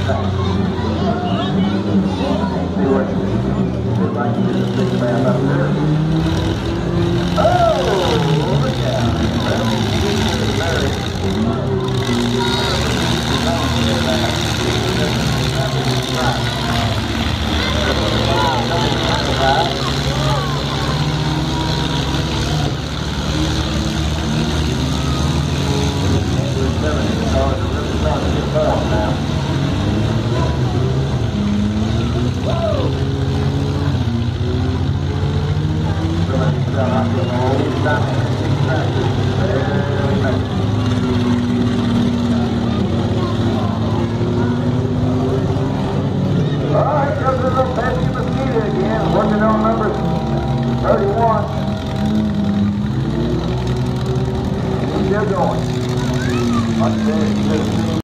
See what you'd like to do the big man up there. Oh, yeah. Alright, comes a little Pepsi Mosquito again, working on number 31. Still going.